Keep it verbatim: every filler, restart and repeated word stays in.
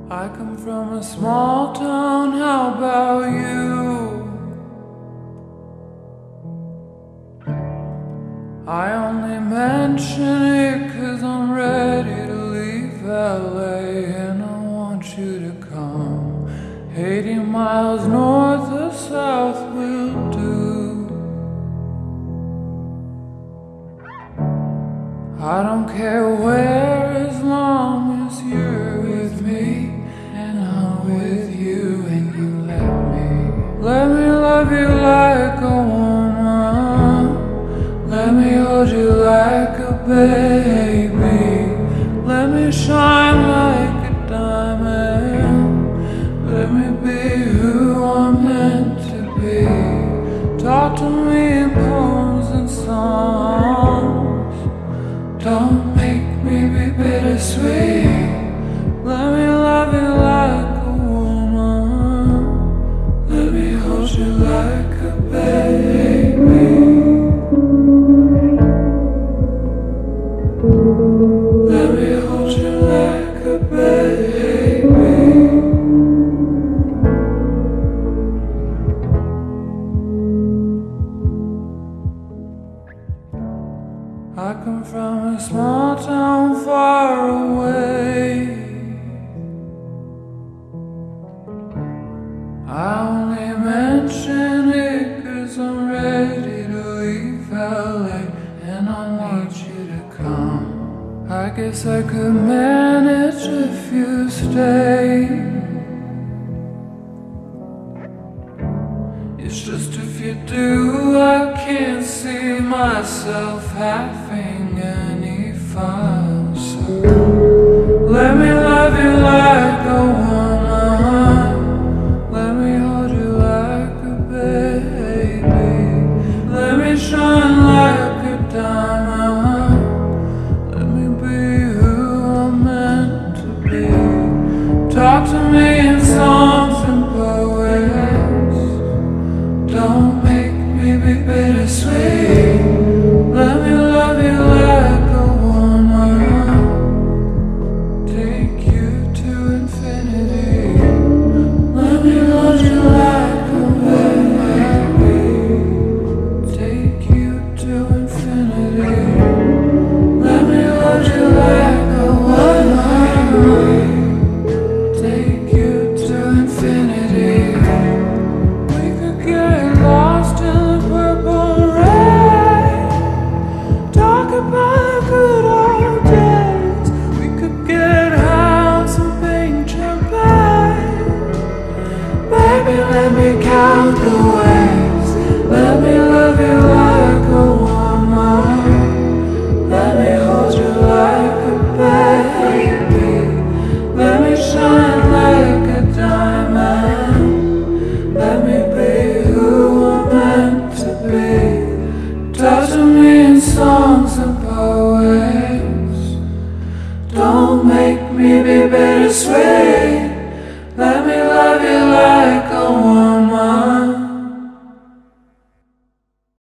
I come from a small town, how about you? I only mention it cause I'm ready to leave L A, and I want you to come. Eighty miles north or south will do. I don't care where, as long as you're with me and I'm with you, and you let me Let me love you like a woman. Let me hold you like a baby. Let me shine like a diamond. Let me be who I'm meant to be. Talk to me in poems and songs. Don't make me be bittersweet. Let me love you like a woman. Let me hold you like a baby. Let me hold you like a baby. I come from a small town far away. I only mention it cause I'm ready to leave L A, and I want you to come. I guess I could manage if you stay. It's just if you do, I can't see myself having any fun. So let me love you like a woman. Let me hold you like a baby. Let me shine like a diamond. Let me be who I'm meant to be. Talk to me in songs and poets. Don't make me be bittersweet. Let me love you like a woman. Take you to infinity. Let me hold you like a baby. Take you to infinity. Let me hold you like a woman. Take you to infinity. We could get lost in the purple rain. Talk about the good old days. We could get house and paint champagne. Baby, let me count the ways. Let me love you like a woman. Let me hold you like a baby. Let me shine like a diamond. Let me be who I'm meant to be. Talk to me in songs and poets. Don't make me be bittersweet. Let me love you like